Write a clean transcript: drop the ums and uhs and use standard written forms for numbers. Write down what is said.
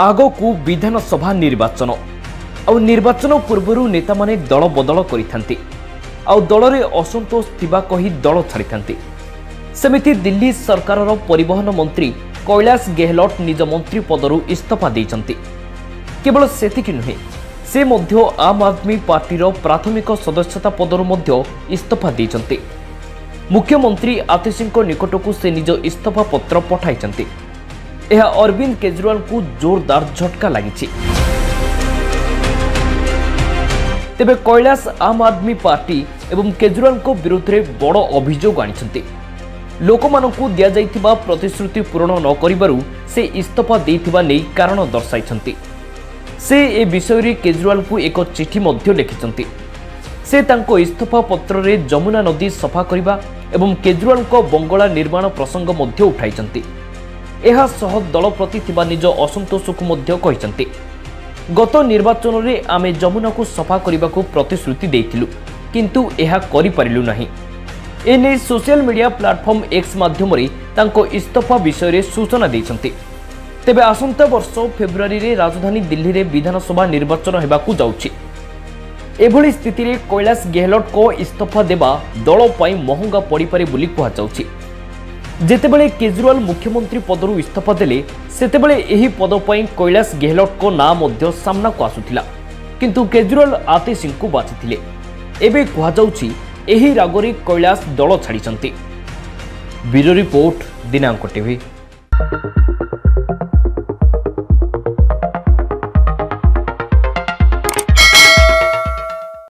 आगकू विधानसभा निर्वाचन आउ निर्वाचन पूर्व नेता माने दल बदल करिथांती आउ दल रे असंतोष थिबा कही दल छाड़िथांती। सेमिति दिल्ली सरकारर परिवहन मंत्री कैलाश गेहलोत निज मंत्री पदरु इस्तीफा देइचंती। केवल सेतिकी नुहे, से मध्य आम आदमी पार्टीर प्राथमिक सदस्यता पदरु मध्य इस्तीफा देइचंती। मुख्यमंत्री आतिशींको निकटकू से निज इस्तीफा पत्र पठाइचंती। यह अरविंद केजरीवाल को जोरदार झटका लगी। तेबे कैलाश आम आदमी पार्टी एवं केजरीवाल को विरुद्ध में बड़ अभियोग आनी। लोक मानकू दिया जाइथिबा प्रतिश्रुति पूरण न करिबारु से इस्तीफा देइथिबा नै कारण दर्शाइछंती। से ए विषय रे केजरीवाल को एक चिठी मध्य लिखिछंती। से तांको इस्तीफा पत्र रे जमुना नदी सफा करिबा एवं केजरीवाल को बंगला निर्माण प्रसंग मध्य उठाइछंती। एहा सह दल प्रति थिबा निज असंतोष को मध्य कहिसंती। गत निर्वाचन रे आमे जमुना को सफा करने को प्रतिश्रुति देइथिलु, किंतु एहा करि परिलु नाही। एने सोशल मीडिया प्लेटफॉर्म एक्स माध्यम रे तांको इस्तीफा विषय रे सूचना देइछंती। तेबे आसंता वर्ष फेब्रुआरी रे राजधानी दिल्ली रे विधानसभा निर्वाचन हेबाकू जाउछि। एभली स्थिति रे कैलाश गेहलोत को इस्तीफा देबा दल पई महंगा पड़ी पारे बोली कहा जाउछि। जेतेबेले केजरीवाल मुख्यमंत्री पदरु इस्तीफा देले सेतेबेले एही पद पई कैलाश गेहलोत को नाम मध्य सामना को आसुथिला, किंतु केजरीवाल आतिशीं को बाछिथिले। एबे कहा जाउछि एही रागरे कैलाश दल छाड़िचंती। ब्यूरो रिपोर्ट, दिनांक टीवी।